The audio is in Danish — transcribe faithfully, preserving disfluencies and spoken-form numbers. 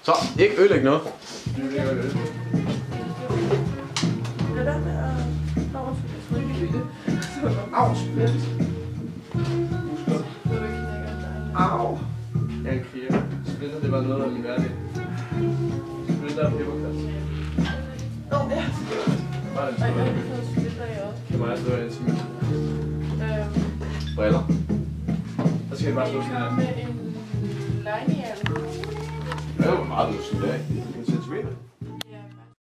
Så, ikke ødelægge noget. Det er jo øl. Det der med at... Nå, jeg tror ikke, det er det. Au, split. Muskler. Au. Jeg er en kriger. Splinter, det var noget af min hverdag. Splinter og peberkast. Nå, ja. Bare en Og jeg har stor. lige fået splitter i også. Kan mig slå en smil. Øhm, Briller. Så skal jeg bare slå jeg sådan har her. med en lejnehjælp. Det er jo meget, du sådan der.